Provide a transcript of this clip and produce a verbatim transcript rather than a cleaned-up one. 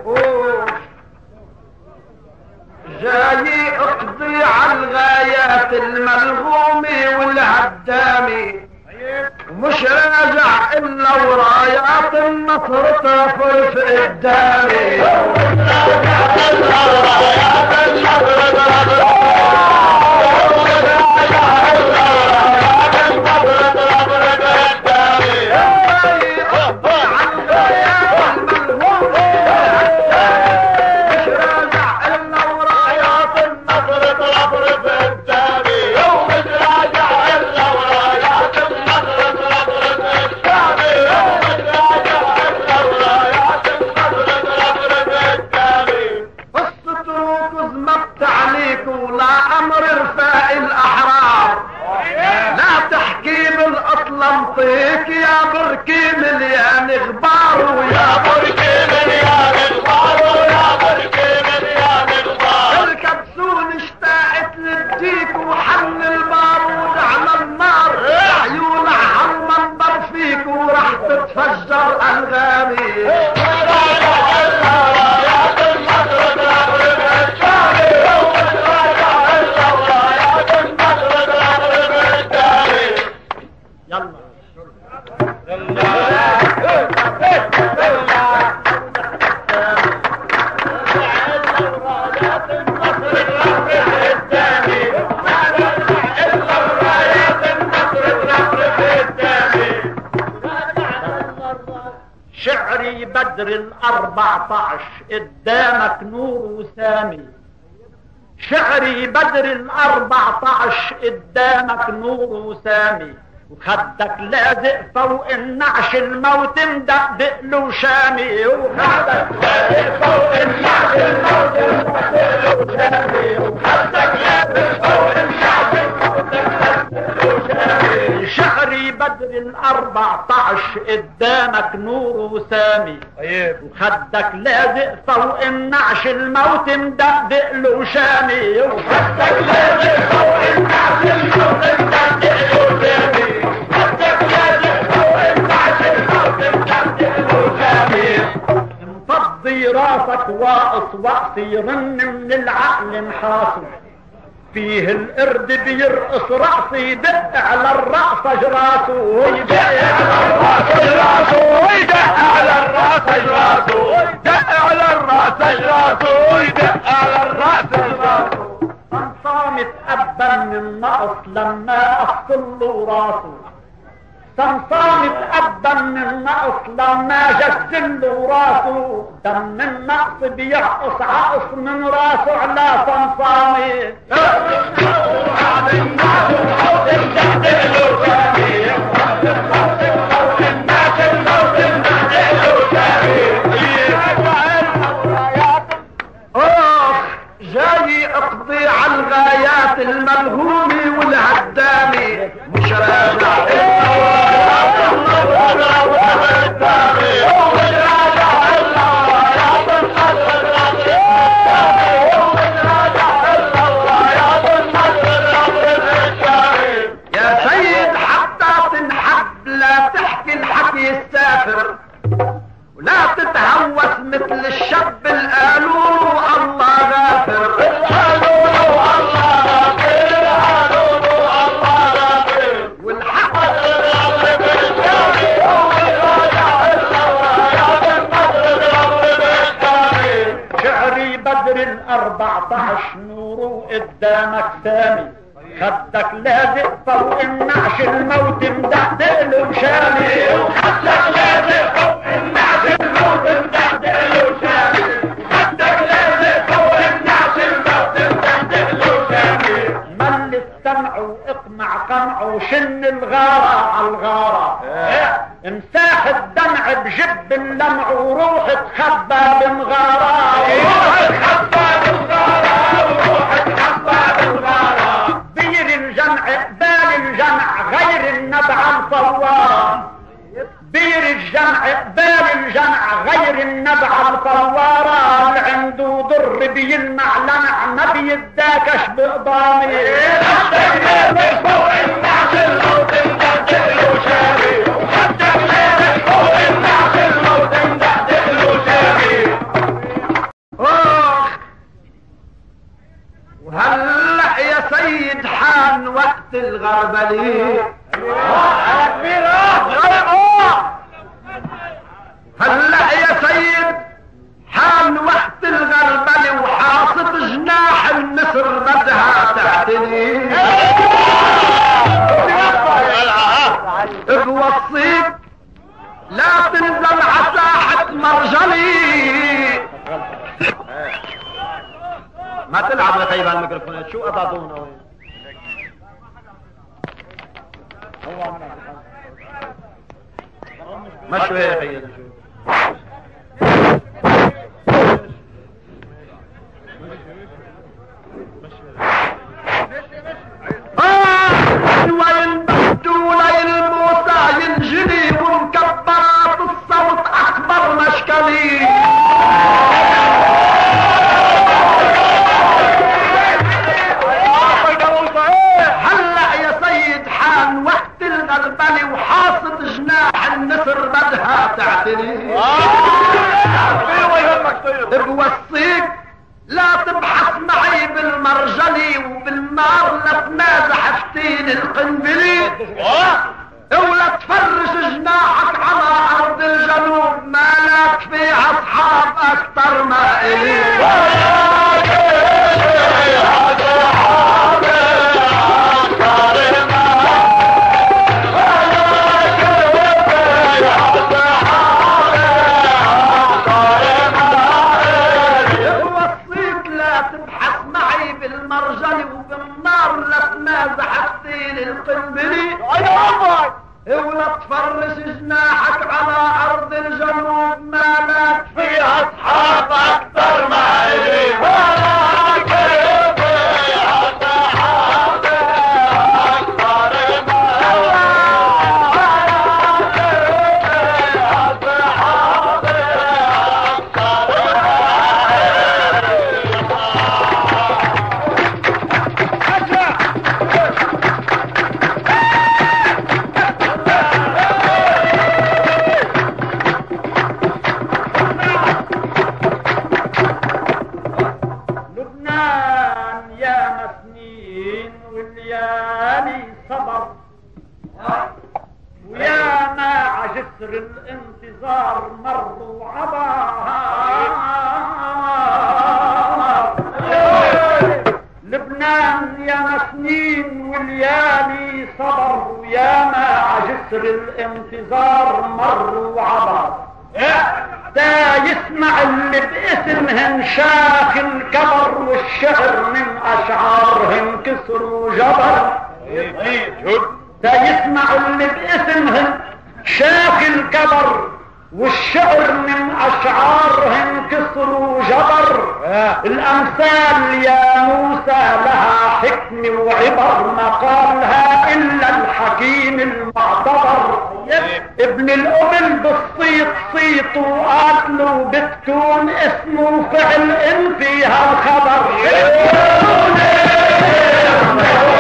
جاي اقضي على الغايات الملغومة والهدامة، ومش راجع الا ورايات النصر تفر في قدامي. منطيك يا بركي مليان غبار ويا بركي مليان غبار ويا بركي مليان غبار. الكبسون اشتاقت للديك وحن البارود على النار، عيون عالمنبر فيك وراح تتفجر انغامي. شعري بدر الاربعطعش قدامك نور وسامي، شعري بدر الاربعطعش قدامك نور وسامي، وخدك لازق فوق النعش الموت مدقدق له شامي، وخدك لازق فوق النعش الموت مدقدق له شامي، وخدك لازق فوق النعش الموت مدقدق له شامي. شعري بدر الاربعطعش قدامك نور وسامي، وخدك لازق فوق النعش الموت مدقدق له شامي، وخدك لازق فوق النعش الموت مدقدق له شامي، مفضي راسك واقص وقص يرن من العقل محاصر، فيه القرد بيرقص رأسه يدق على الرأس اجراسه ويدق على الرأس اجراسه ويدق على الرأس اجراسه ويدق على الرأس اجراسه ويدق على الرأس اجراسه. صمصام اتأبى من النقص لما أفصل له راسه، صمصام اتأبى من النقص لما جزل له راسه، دم النقص بيعقص عقص من راسه على صمصامي. جاي اقضي على الغايات الملهومة والهدامة، مش راجع يا سيد حتى تنحب لا تحكي الحكي السافر، ولا تتهوس مثل الشاب القالون والله غافر. القالون والله غافر، القالون والله غافر، والحق الرب بالجاري هو الراجع الرايات القدر الرب بالجاري. شعري بدر الاربعطعش نوره قدامك سامي، خدك لازق فوق النعش الموت مدقدق له شامي، وخدك لازق فوق النعش الموت مدقدق له شامي، خدك لازق فوق النعش الموت مدقدق له شامي. مل السمع واقمع قمع وشن الغارة على الغارة، امساح الدمع بجب اللمع وروح تخبى بمغارة، وروح تخبى بمغارة، وروح تخبى بمغارة. بير الجمع قبال الجمع غير النبع الفوار، بير الجمع قبال الجمع غير النبع الفوارة، اللي عنده ضر بيلمع لمع ما بيداكش بقضامي. خدك لازق فوق النعش الموت مدقدق له شامي، وخدك لازق فوق النعش الموت مدقدق له شامي. الغربلي هلا يا سيد حان وقت الغربلي وحاصط جناح النسر بدها تعتني بوصيك لا تنزل عساحة مرجلي ما تلعب يا خيب هالميكروفونات شو قطعتونا وين مشوا يا خيي وين بدونا الموسى ينجلي ومكبرات الصوت اكبر مشكلي هلا يا سيد حان وقت الغربلي وحاصط جناح النسر بدها تعتني بوصيك لا تبحث معي بالمرجلي وبالنار لا تنازح فتيل القنبلي ولا تفرش جناحك على ارض الجنوب ما لك في اصحاب اكتر ما الي ولا تفرش جناحك على ارض الجنوب ما لك في اصحاب اكتر ما الي الانتظار مر وعبر لبنان يا مسنين والليالي صبر ويا ما عجسر الانتظار مر وعبر دا يسمع اللي باسمهن شاخ الكبر والشعر من اشعارهن كسر وجبر دا يسمع اللي باسمهن شاخ الكبر والشعر من اشعارهم كسر وجبر الامثال يا موسى لها حكم وعبر ما قالها الا الحكيم المعتبر ابن الابل بالصيت صيت وقاتله بتكون اسمه فعل ان فيها الخبر